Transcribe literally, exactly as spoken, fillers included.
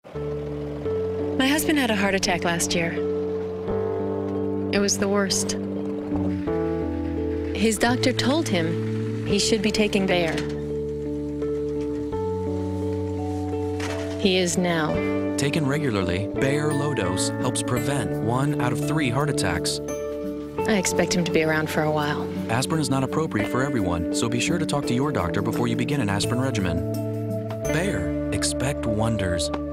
My husband had a heart attack last year. It was the worst. His doctor told him he should be taking Bayer. He is now. Taken regularly, Bayer low dose helps prevent one out of three heart attacks. I expect him to be around for a while. Aspirin is not appropriate for everyone, so be sure to talk to your doctor before you begin an aspirin regimen. Bayer, expect wonders.